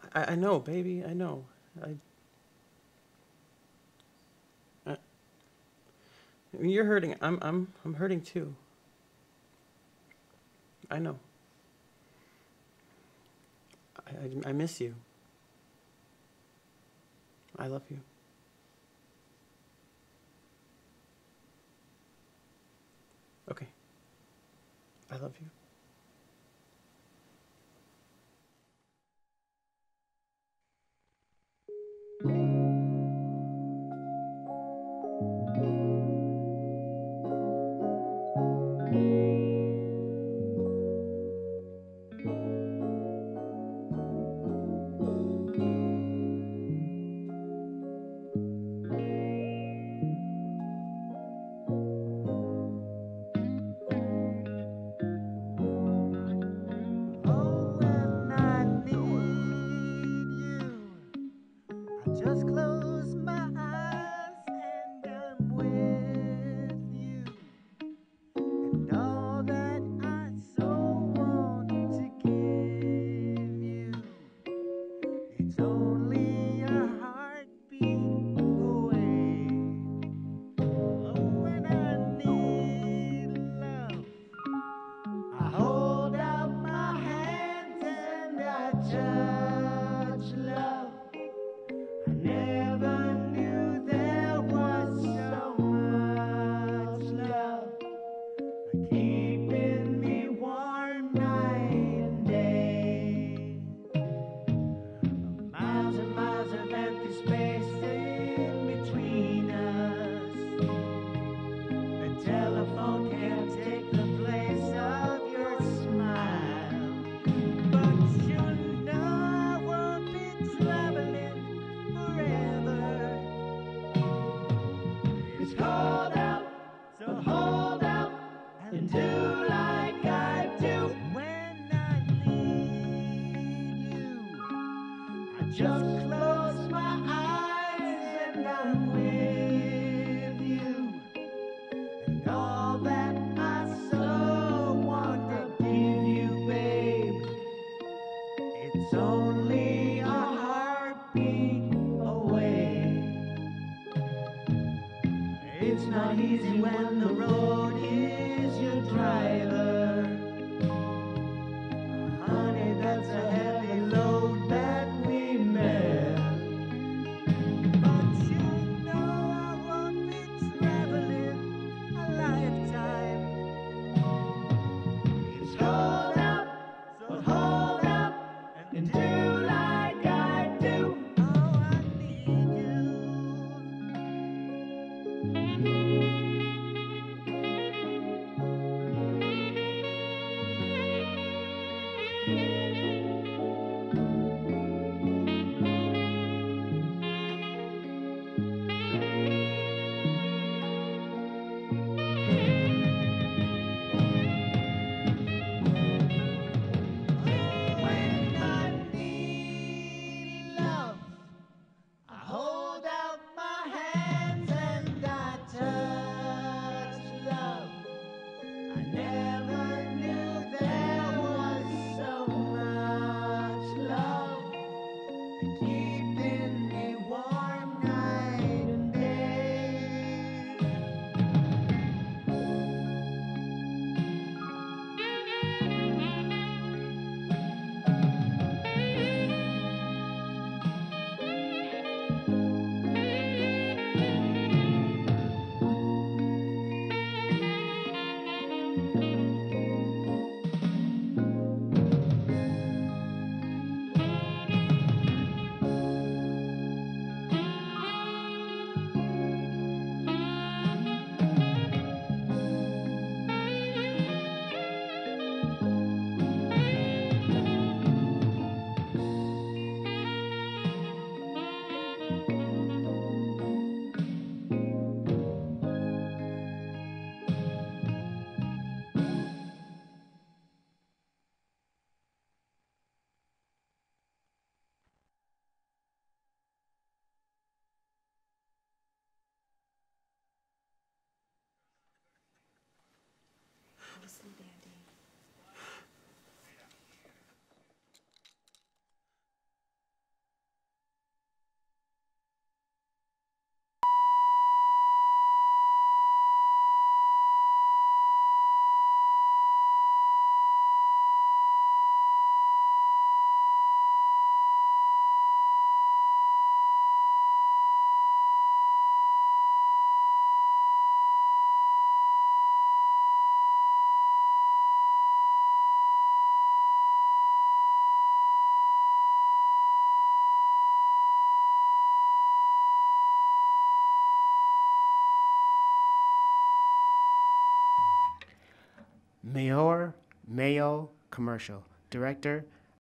I know, baby. I know. I you're hurting. I'm hurting too. I know. I miss you. I love you. Okay. I love you. Oh, when I need you, I just close my eyes and I'm with you. And all that I so want to give you, it's only a heartbeat away. Oh, when I need love, I hold out my hands and I touch love. I never knew there was so much love keeping me warm night and day. Miles and miles of empty space in between us. The telephone can't take the place of your smile. But you know I won't be traveling forever. It's cold out, so hold out and do like I do. When I need you, I just close my eyes and I'm with you. And all that I so want to give you, babe, it's only a heartbeat away. It's not easy when the road is your driver. Honey, that's a heavy load that we bear. But you know I won't be traveling a lifetime. It's cold out, so hold out and do like I do. Oh, I need when I need love. I hold out my hands and I touch love. I never knew there was so much love keeping me warm night and day. Listen, Dandy. Mejor Mayo Commercial. Director,